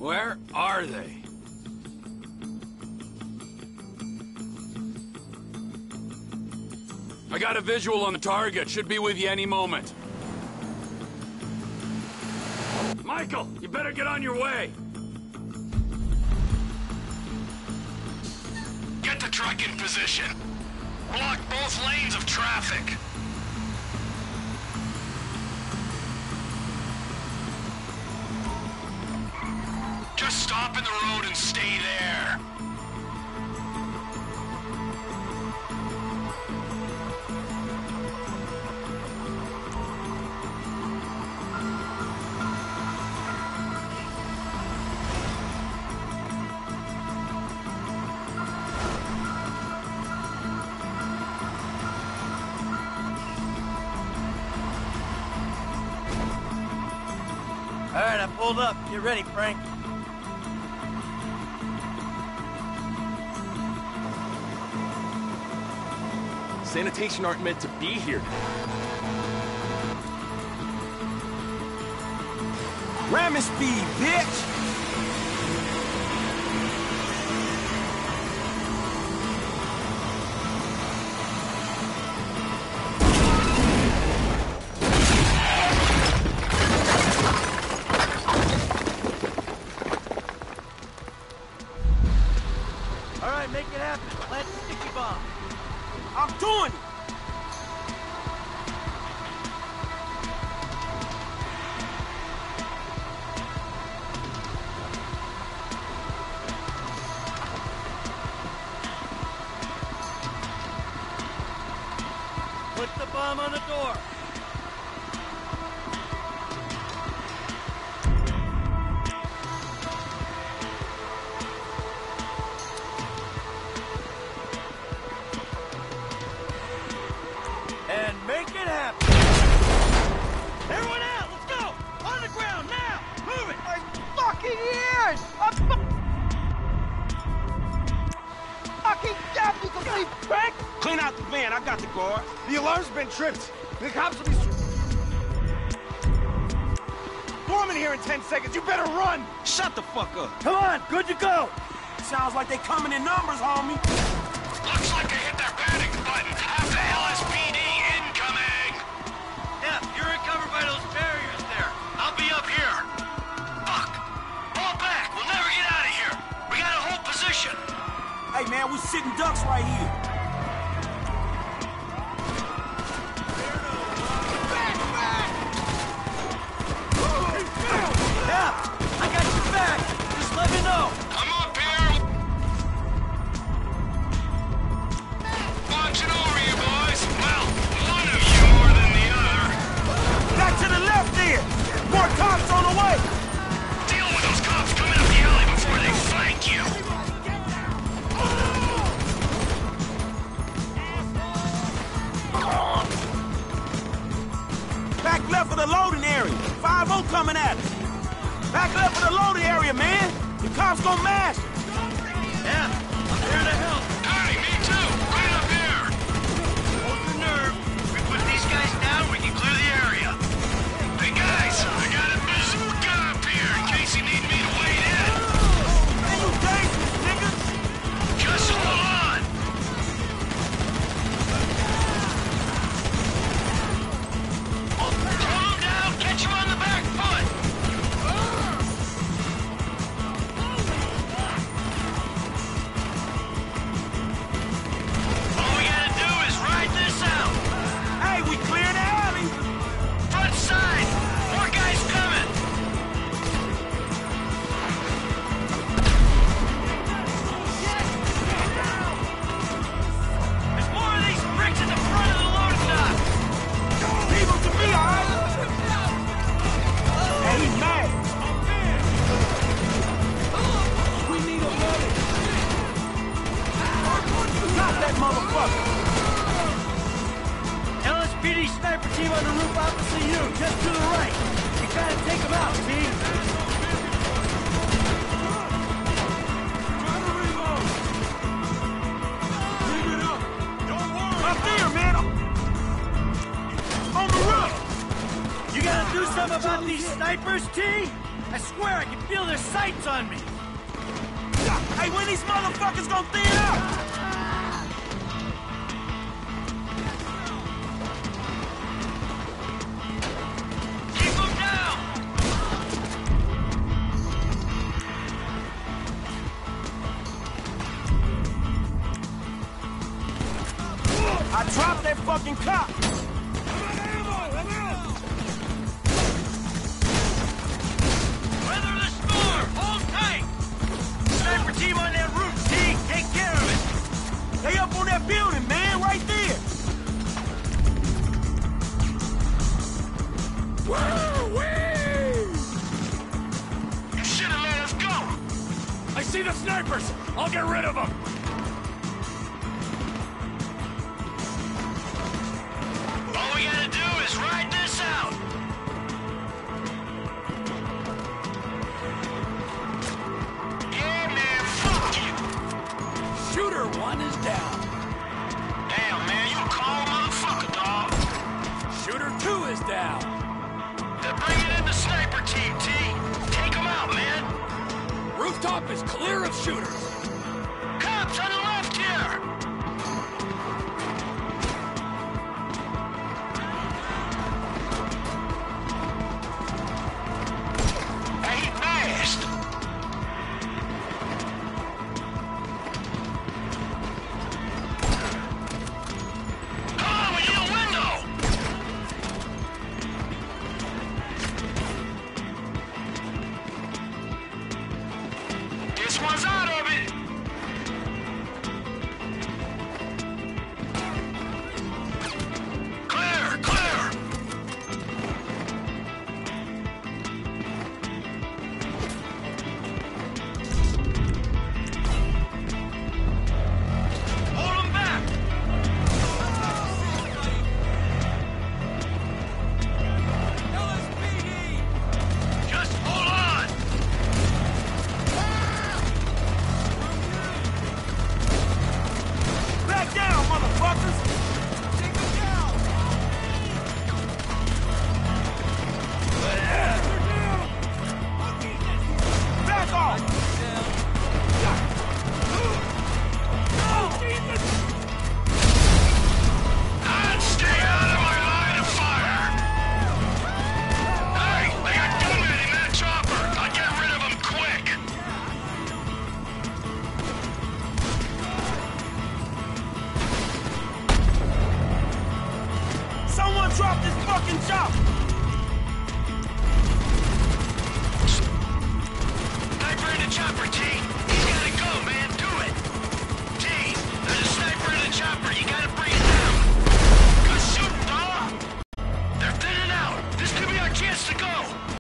Where are they? I got a visual on the target. Should be with you any moment. Michael, you better get on your way. Get the truck in position. Block both lanes of traffic. Just stop in the road and stay there. All right, I pulled up. Get ready, Frank. Sanitation aren't meant to be here. Ramming speed, bitch! All right, make it happen. Plant the sticky bomb. I'm doing it! Put the bomb on the door. And make it happen. Everyone out, let's go! On the ground, now! Move it! My fucking ears! Fucking deaf, you complete prick! Clean out the van, I got the guard. The alarm's been tripped. The cops will be... Storming here in 10 seconds, you better run! Shut the fuck up. Come on, good to go. Sounds like they coming in numbers, homie. Looks like they hit their panic button. Half the LSPD incoming. Yeah, you're covered by those barriers there. I'll be up here. Fuck. Fall back. We'll never get out of here. We gotta hold position. Hey, man, we're sitting ducks right here. Yeah, I got your back. Just let me know. I'm up here. Watching over you, boys. Well, one of you more than the other. Back to the left there. More cops on the way. Deal with those cops coming up the alley before they flank you. Back left of the loading area. 5-0 coming at us. Back left of the loading area, man. The cops gonna mash us. Yeah, I'm here to help. Hey, me too. Right up here. Hold your nerve. If we put these guys down, we can clear the area. Hey, guys. I got a bazooka up here in case you need me to wade in. Man, you dangerous, nigga. Just hold on. Throw him down. Catch him on the back foot. All we gotta do is ride this out. Hey, we clear the alley. Front side. More guys coming. There's more of these bricks in the front of the loading dock. Leave him to me, all right? Hey, he's mad. We need a loading. Got that motherfucker. LSPD sniper team on the roof opposite you, just to the right. You gotta take them out, team. Up there, man. On the roof. You gotta do something about these snipers, T? I swear I can feel their sights on me! Hey, when these motherfuckers gonna thin out? Keep them down! I dropped that fucking cop! Weather the storm! Hold tight! Sniper team on that roof, T! Take care of it! They up on that building, man! Right there! Woo-wee! You should have let us go. I see the snipers! I'll get rid of them! All we gotta do is ride this out. Yeah, man, fuck you. Shooter 1 is down. Damn, man, you a cold motherfucker, dog. Shooter 2 is down. They're bringing in the sniper team, T. Take them out, man. Rooftop is clear of shooters. Cops on the left here. Hey, he fast. Come on, we need a window. This one's out of it. Clear, clear. Hold 'em back. Just hold on. Back down, motherfuckers! Take them down! Back off! And stay out of my line of fire. Hey, they got gunmen in that chopper. I'll get rid of them quick. Someone drop this fucking chopper! Sniper in the chopper, T.